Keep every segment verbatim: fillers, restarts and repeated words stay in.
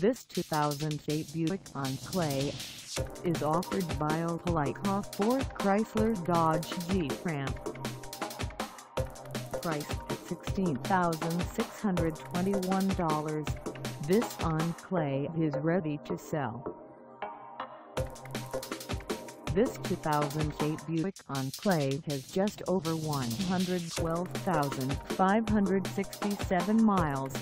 This two thousand eight Buick Enclave is offered by Opelika Ford Chrysler Dodge Jeep Ram. Price at sixteen thousand six hundred twenty-one dollars, this Enclave is ready to sell. This two thousand eight Buick Enclave has just over one hundred twelve thousand five hundred sixty-seven miles.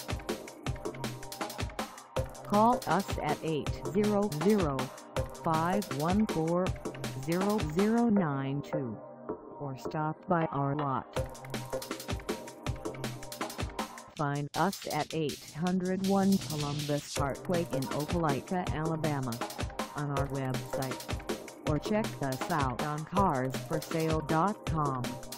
Call us at eight hundred, five one four, zero zero nine two or stop by our lot. Find us at eight oh one Columbus Parkway in Opelika, Alabama, on our website, or check us out on cars for sale dot com.